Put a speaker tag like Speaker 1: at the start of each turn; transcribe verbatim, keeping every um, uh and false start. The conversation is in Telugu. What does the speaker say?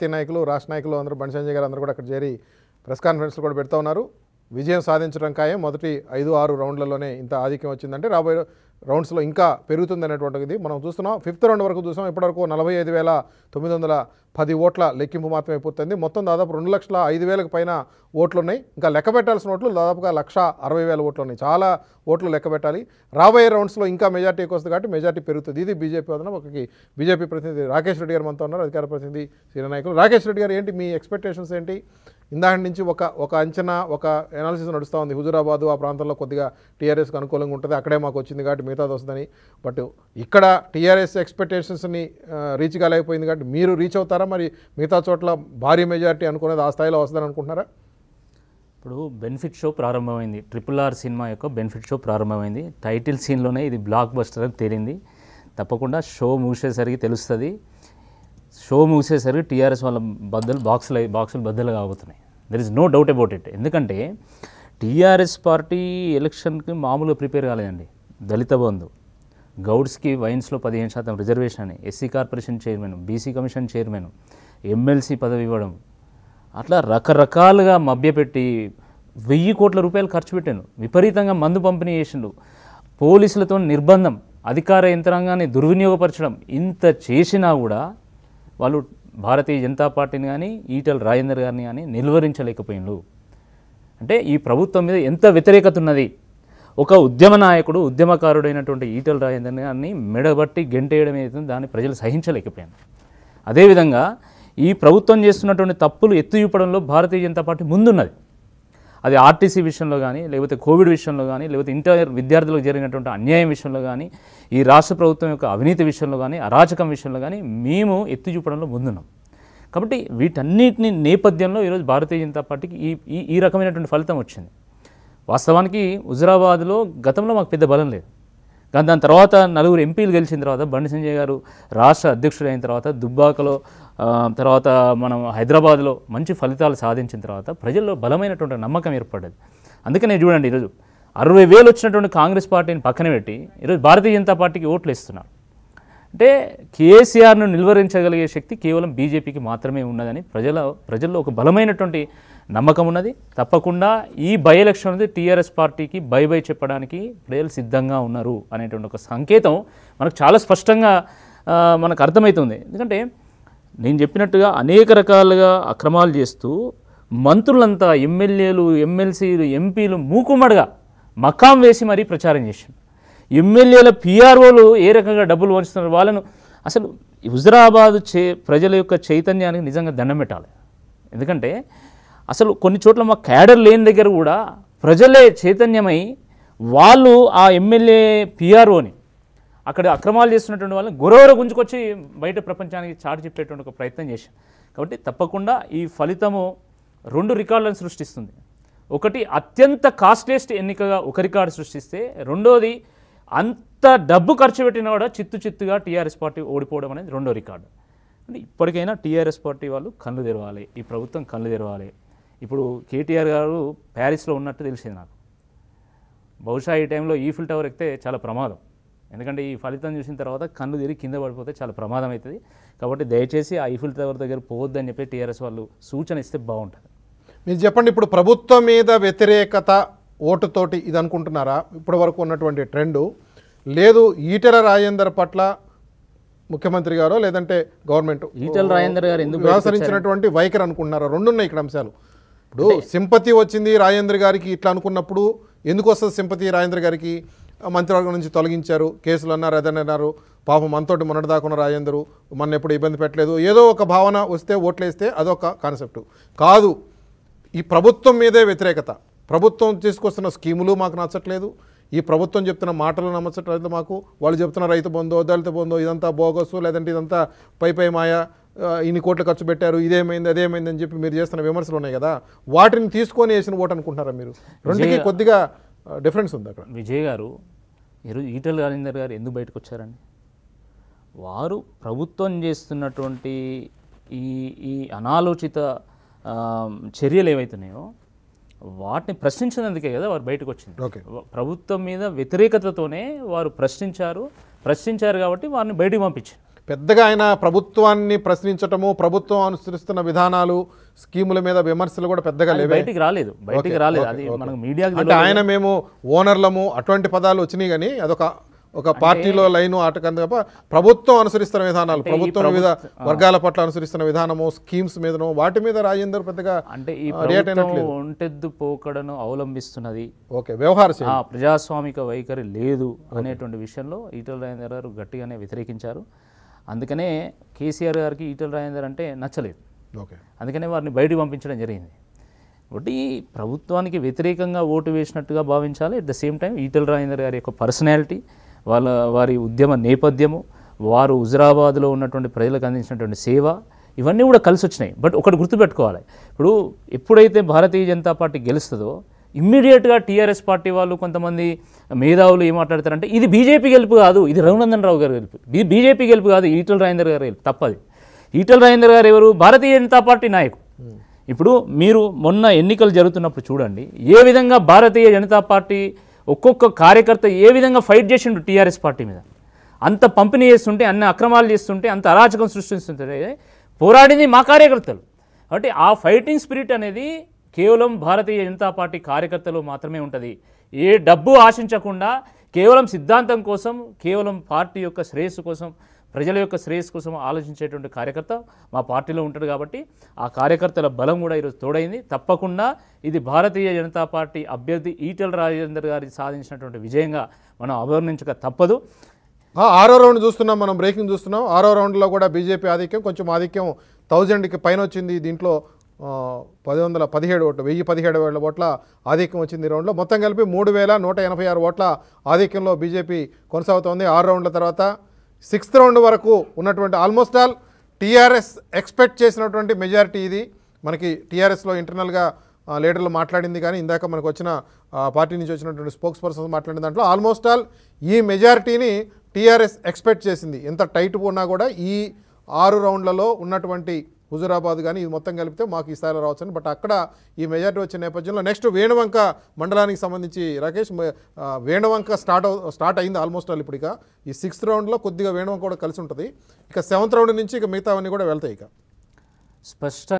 Speaker 1: పార్టీ నాయకులు రాష్ట్ర నాయకులు అందరూ బండి సంజయ్ గారు అందరూ కూడా అక్కడ చేరి ప్రెస్ కాన్ఫరెన్స్లు కూడా పెడతా ఉన్నారు. విజయం సాధించడం ఖాయం. మొదటి ఐదు ఆరు రౌండ్లలోనే ఇంత ఆధిక్యం వచ్చిందంటే రాబోయే రౌండ్స్లో ఇంకా పెరుగుతుంది అనేటువంటిది మనం చూస్తున్నాం. ఫిఫ్త్ రౌండ్ వరకు చూసాం. ఇప్పటివరకు నలభై ఐదు వేల తొమ్మిది వందల పది ఓట్ల లెక్కింపు మాత్రమే పూర్తయింది. మొత్తం దాదాపు రెండు లక్షల ఐదు వేలకు పైన ఓట్లు ఉన్నాయి. ఇంకా లెక్క పెట్టాల్సిన ఓట్లు దాదాపుగా లక్ష అరవై వేల ఓట్లు ఉన్నాయి. చాలా ఓట్లు లెక్క పెట్టాలి. రాబోయే రౌండ్స్లో ఇంకా మెజార్టీ ఎక్కువ వస్తుంది కాబట్టి మెజార్టీ పెరుగుతుంది. ఇది బీజేపీ వదన. ఒకకి బీజేపీ ప్రతినిధి రాకేష్ రెడ్డి గారు మనతో ఉన్నారు, అధికార ప్రతినిధి సీనియర్ నాయకులు. రాకేష్ రెడ్డి గారు, ఏంటి మీ ఎక్స్పెక్టేషన్స్ ఏంటి? ఇందాక నుంచి ఒక ఒక అంచనా ఒక అనాలిసిస్ నడుస్తూ ఉంది. హుజురాబాదు ఆ ప్రాంతంలో కొద్దిగా టీఆర్ఎస్కి అనుకూలంగా ఉంటుంది, అక్కడే మాకు వచ్చింది కాబట్టి మిగతాది వస్తుందని. బట్ ఇక్కడ టీఆర్ఎస్ ఎక్స్పెక్టేషన్స్ని రీచ్ కాలేకపోయింది కాబట్టి మీరు రీచ్ అవుతారా? మరి మిగతా చోట్ల భారీ మెజారిటీ అనుకునేది ఆ స్థాయిలో వస్తుందని అనుకుంటున్నారా?
Speaker 2: ఇప్పుడు బెనిఫిట్ షో ప్రారంభమైంది. ట్రిపుల్ ఆర్ సినిమా యొక్క బెనిఫిట్ షో ప్రారంభమైంది. టైటిల్ సీన్లోనే ఇది బ్లాక్ బస్టర్ అని తేలింది. తప్పకుండా షో మూసేసరికి తెలుస్తుంది. షో మూసేసరికి టీఆర్ఎస్ వాళ్ళ బద్దలు బాక్సులు బాక్సులు బద్దలు కాబోతున్నాయి. There is no doubt about it. ఎందుకంటే టీఆర్ఎస్ పార్టీ ఎలక్షన్కి మామూలుగా ప్రిపేర్ కాలేదండి. దళిత బంధు, గౌడ్స్కి వైన్స్లో పదిహేను శాతం రిజర్వేషన్ అని, SC corporation chairman, BC commission chairman, MLC పదవి ఇవ్వడం, అట్లా రకరకాలుగా మభ్యపెట్టి వెయ్యి కోట్ల రూపాయలు ఖర్చు పెట్టాను. విపరీతంగా మందు పంపిణీ చేసిండు. పోలీసులతో నిర్బంధం, అధికార యంత్రాంగాన్ని దుర్వినియోగపరచడం, ఇంత చేసినా కూడా వాళ్ళు భారతీయ జనతా పార్టీని కానీ ఈటెల రాజేందర్ గారిని కానీ నిలువరించలేకపోయిండు. అంటే ఈ ప్రభుత్వం మీద ఎంత వ్యతిరేకత ఉన్నది. ఒక ఉద్యమ నాయకుడు, ఉద్యమకారుడైనటువంటి ఈటెల రాజేందర్ గారిని మెడబట్టి గెంటేయడం ఏదైతే దాన్ని ప్రజలు సహించలేకపోయారు. అదేవిధంగా ఈ ప్రభుత్వం చేస్తున్నటువంటి తప్పులు ఎత్తు చూపడంలో భారతీయ జనతా పార్టీ ముందున్నది. అది ఆర్టీసీ విషయంలో కానీ, లేకపోతే కోవిడ్ విషయంలో కానీ, లేకపోతే ఇంటర్ విద్యార్థులకు జరిగినటువంటి అన్యాయం విషయంలో కానీ, ఈ రాష్ట్ర ప్రభుత్వం యొక్క అవినీతి విషయంలో కానీ, అరాచకం విషయంలో కానీ మేము ఎత్తి చూపడంలో ముందున్నాం. కాబట్టి వీటన్నిటిని నేపథ్యంలో ఈరోజు భారతీయ జనతా పార్టీకి ఈ ఈ రకమైనటువంటి ఫలితం వచ్చింది. వాస్తవానికి హుజురాబాద్లో గతంలో మాకు పెద్ద బలం లేదు, కానీ దాని తర్వాత నలుగురు ఎంపీలు గెలిచిన తర్వాత, బండి సంజయ్ గారు రాష్ట్ర అధ్యక్షుడు అయిన తర్వాత, దుబ్బాకలో తర్వాత మనం హైదరాబాద్లో మంచి ఫలితాలు సాధించిన తర్వాత ప్రజల్లో బలమైనటువంటి నమ్మకం ఏర్పడ్డది. అందుకనే చూడండి, ఈరోజు అరవై వేలు వచ్చినటువంటి కాంగ్రెస్ పార్టీని పక్కన పెట్టి ఈరోజు భారతీయ జనతా పార్టీకి ఓట్లు ఇస్తున్నారు. అంటే కేసీఆర్ను నిలువరించగలిగే శక్తి కేవలం బీజేపీకి మాత్రమే ఉన్నదని ప్రజల ప్రజల్లో ఒక బలమైనటువంటి నమ్మకం ఉన్నది. తప్పకుండా ఈ బై ఎలక్షన్ అనేది టీఆర్ఎస్ పార్టీకి బై బై చెప్పడానికి ప్రజలు సిద్ధంగా ఉన్నారు అనేటువంటి ఒక సంకేతం మనకు చాలా స్పష్టంగా మనకు అర్థమవుతుంది. ఎందుకంటే నేను చెప్పినట్టుగా అనేక రకాలుగా అక్రమాలు చేస్తూ మంత్రులంతా, ఎమ్మెల్యేలు, ఎమ్మెల్సీలు, ఎంపీలు మూకుమ్మడిగా మకాం వేసి మరీ ప్రచారం చేశారు. ఎమ్మెల్యేల పీఆర్ఓలు ఏ రకంగా డబ్బులు వంచుతున్నారు వాళ్ళను. అసలు హుజురాబాద్ చే ప్రజల యొక్క చైతన్యానికి నిజంగా దండం పెట్టాలి. ఎందుకంటే అసలు కొన్ని చోట్ల మా క్యాడర్ లేని దగ్గర కూడా ప్రజలే చైతన్యమై వాళ్ళు ఆ ఎమ్మెల్యే పీఆర్ఓని అక్కడ అక్రమాలు చేస్తున్నటువంటి వాళ్ళని గొరవర గుంజుకొచ్చి బయట ప్రపంచానికి చాటి చెప్పేటువంటి ఒక ప్రయత్నం చేశాం. కాబట్టి తప్పకుండా ఈ ఫలితము రెండు రికార్డులను సృష్టిస్తుంది. ఒకటి, అత్యంత కాస్ట్లీయెస్ట్ ఎన్నికగా ఒక రికార్డు సృష్టిస్తే, రెండోది అంత డబ్బు ఖర్చు పెట్టినా కూడా చిత్తు చిత్తుగా టీఆర్ఎస్ పార్టీ ఓడిపోవడం అనేది రెండో రికార్డు. అంటే ఇప్పటికైనా టీఆర్ఎస్ పార్టీ వాళ్ళు కళ్ళు తెరవాలి, ఈ ప్రభుత్వం కళ్ళు తెరవాలి. ఇప్పుడు కేటీఆర్ గారు ప్యారిస్లో ఉన్నట్టు తెలిసింది నాకు. బహుశా ఈ టైంలో ఈఫిల్ టవర్ ఎక్కితే చాలా ప్రమాదం. ఎందుకంటే ఈ ఫలితం చూసిన తర్వాత కళ్ళు తిరిగి కింద పడిపోతే చాలా ప్రమాదం అవుతుంది. కాబట్టి దయచేసి ఆ ఈఫిల్ టవర్ దగ్గర పోవద్దని చెప్పి టీఆర్ఎస్ వాళ్ళు సూచన ఇస్తే బాగుంటుంది.
Speaker 1: మీరు చెప్పండి, ఇప్పుడు ప్రభుత్వం మీద వ్యతిరేకత ఓటుతోటి ఇది అనుకుంటున్నారా? ఇప్పటి వరకు ఉన్నటువంటి ట్రెండు లేదు, ఈటెల రాజేందర్ పట్ల ముఖ్యమంత్రి గారో లేదంటే గవర్నమెంట్
Speaker 2: ఈటెల రాజేందర్ గారు ఎందుకు
Speaker 1: వ్యవహరించినటువంటి వైఖరి అనుకుంటున్నారా? రెండు ఉన్నాయి ఇక్కడ అంశాలు. ఇప్పుడు సింపతి వచ్చింది రాజేంద్ర గారికి, ఇట్లా అనుకున్నప్పుడు ఎందుకు వస్తుంది సింపతి రాజేంద్ర గారికి? మంత్రివర్గం నుంచి తొలగించారు, కేసులు అన్నారు, అదని అన్నారు, పాపం మనతోటి మొన్నటి దాకున్న రాజేందరు మన ఎప్పుడు ఇబ్బంది పెట్టలేదు, ఏదో ఒక భావన వస్తే ఓట్లేస్తే అదొక కాన్సెప్ట్ కాదు. ఈ ప్రభుత్వం మీదే వ్యతిరేకత, ప్రభుత్వం తీసుకొస్తున్న స్కీములు మాకు నచ్చట్లేదు, ఈ ప్రభుత్వం చెప్తున్న మాటలు నమ్మచ్చట్లేదు మాకు, వాళ్ళు చెప్తున్న రైతు బంధో, దళిత బంధో ఇదంతా బోగసు, లేదంటే ఇదంతా పై పై మాయ, ఇన్ని కోట్లు ఖర్చు పెట్టారు, ఇదేమైంది అదేమైంది అని చెప్పి మీరు చేస్తున్న విమర్శలు ఉన్నాయి కదా, వాటిని తీసుకొని వేసిన ఓటు అనుకుంటున్నారా మీరు? రెండుకి కొద్దిగా డిఫరెన్స్ ఉంది అక్కడ.
Speaker 2: విజయ్ గారు, ఈరోజు ఈటెల రాజేందర్ గారు ఎందుకు బయటకు వచ్చారండి? వారు ప్రభుత్వం చేస్తున్నటువంటి ఈ ఈ అనాలోచిత చర్యలు ఏవైతున్నాయో వాటిని ప్రశ్నించినందుకే కదా వారు బయటకు వచ్చింది. ప్రభుత్వం మీద వ్యతిరేకతతోనే వారు ప్రశ్నించారు ప్రశ్నించారు కాబట్టి వారిని బయటకు పంపించారు.
Speaker 1: పెద్దగా ఆయన ప్రభుత్వాన్ని ప్రశ్నించటము, ప్రభుత్వం అనుసరిస్తున్న విధానాలు, స్కీముల మీద విమర్శలు కూడా పెద్దగా లేవు.
Speaker 2: బయటికి రాలేదు బయటికి రాలేదు అది మనకు మీడియాకి
Speaker 1: అంటే ఆయన మేము ఓనర్లము అటువంటి పదాలు వచ్చినాయి, కానీ అదొక ఒక పార్టీలో లైను ఆటకంద తప్ప ప్రభుత్వం అనుసరిస్తున్న విధానాలు, ప్రభుత్వం వివిధ వర్గాల పట్ల అనుసరిస్తున్న విధానము, స్కీమ్స్ మీదను వాటి మీద రాజేందర్ పెద్దగా
Speaker 2: అంటే ఈ ప్రభుత్వం ఒంటెద్దు పోకడను అవలంబిస్తున్నది,
Speaker 1: ఓకే వ్యవహార
Speaker 2: ప్రజాస్వామిక వైఖరి లేదు అనేటువంటి విషయంలో ఈటల రాజేందర్ గారు గట్టిగానే వ్యతిరేకించారు. అందుకనే కేసీఆర్ గారికి ఈటల రాజేందర్ అంటే నచ్చలేదు.
Speaker 1: ఓకే,
Speaker 2: అందుకనే వారిని బయటికి పంపించడం జరిగింది. కాబట్టి ప్రభుత్వానికి వ్యతిరేకంగా ఓటు వేసినట్టుగా భావించాలి. At the same time Etela Rajender గారి యొక్క పర్సనాలిటీ, వాళ్ళ వారి ఉద్యమ నేపథ్యము, వారు హుజురాబాద్లో ఉన్నటువంటి ప్రజలకు అందించినటువంటి సేవ, ఇవన్నీ కూడా కలిసి వచ్చినాయి. బట్ ఒకటి గుర్తుపెట్టుకోవాలి, ఇప్పుడు ఎప్పుడైతే భారతీయ జనతా పార్టీ గెలుస్తుందో ఇమ్మీడియట్గా టీఆర్ఎస్ పార్టీ వాళ్ళు కొంతమంది మేధావులు ఏం మాట్లాడతారంటే ఇది బీజేపీ గెలుపు కాదు, ఇది రఘునందన్ రావు గారు గెలుపు, బీజేపీ గెలుపు కాదు, ఈటల రాజేందర్ గారు గెలుపు. తప్పది. ఈటల రాజేందర్ గారు ఎవరు? భారతీయ జనతా పార్టీ నాయకుడు. ఇప్పుడు మీరు మొన్న ఎన్నికలు జరుగుతున్నప్పుడు చూడండి ఏ విధంగా భారతీయ జనతా పార్టీ ఒక్కొక్క కార్యకర్త ఏ విధంగా ఫైట్ చేసిండు టీఆర్ఎస్ పార్టీ మీద. అంత పంపిణీ చేస్తుంటే, అన్ని అక్రమాలు చేస్తుంటే, అంత అరాచకం సృష్టిస్తుంటే పోరాడింది మా కార్యకర్తలు. కాబట్టి ఆ ఫైటింగ్ స్పిరిట్ అనేది కేవలం భారతీయ జనతా పార్టీ కార్యకర్తలు మాత్రమే ఉంటుంది. ఏ డబ్బు ఆశించకుండా కేవలం సిద్ధాంతం కోసం, కేవలం పార్టీ యొక్క శ్రేయస్సు కోసం, ప్రజల యొక్క శ్రేయస్సు కోసం ఆలోచించేటువంటి కార్యకర్త మా పార్టీలో ఉంటాడు. కాబట్టి ఆ కార్యకర్తల బలం కూడా ఈరోజు తోడైంది. తప్పకుండా ఇది భారతీయ జనతా పార్టీ అభ్యర్థి ఈటల రాజేందర్ గారి సాధించినటువంటి విజయంగా మనం అభివర్ణించక తప్పదు.
Speaker 1: ఆరో రౌండ్ చూస్తున్నాం, మనం బ్రేకింగ్ చూస్తున్నాం. ఆరో రౌండ్లో కూడా బీజేపీ ఆధిక్యం, కొంచెం ఆధిక్యం థౌజండ్కి పైన వచ్చింది. దీంట్లో పది వందల పదిహేడు ఓట్లు వెయ్యి పదిహేడు వేల ఓట్ల ఆధిక్యం వచ్చింది. ఈ రౌండ్లో మొత్తం కలిపి మూడు వేల నూట ఎనభై ఆరు ఓట్ల ఆధిక్యంలో బీజేపీ కొనసాగుతోంది. ఆరు రౌండ్ల తర్వాత సిక్స్త్ రౌండ్ వరకు ఉన్నటువంటి ఆల్మోస్ట్ ఆల్ టీఆర్ఎస్ ఎక్స్పెక్ట్ చేసినటువంటి మెజారిటీ ఇది. మనకి టీఆర్ఎస్లో ఇంటర్నల్గా లీడర్లు మాట్లాడింది, కానీ ఇందాక మనకు వచ్చిన పార్టీ నుంచి వచ్చినటువంటి స్పోక్స్ పర్సన్స్ మాట్లాడిన దాంట్లో ఆల్మోస్ట్ ఆల్ ఈ మెజారిటీని టీఆర్ఎస్ ఎక్స్పెక్ట్ చేసింది. ఎంత టైట్ ఉన్నా కూడా ఈ ఆరు రౌండ్లలో ఉన్నటువంటి హుజురాబాద్ కానీ ఇది మొత్తం కలిపితే మాకు ఈ స్థాయిలో రావచ్చని. బట్ అక్కడ ఈ మెజారిటీ వచ్చిన నేపథ్యంలో నెక్స్ట్ వేణువంక మండలానికి సంబంధించి రాకేష్, వేణువంక స్టార్ట్ స్టార్ట్ అయింది ఆల్మోస్ట్ ఆల్. ఇప్పుడు ఇక ఈ సిక్స్త్ రౌండ్లో కొద్దిగా వేణువంక కూడా కలిసి ఉంటుంది. ఇక సెవెంత్ రౌండ్ నుంచి ఇక మిగతావన్నీ కూడా వెళ్తాయి. ఇక
Speaker 2: స్పష్ట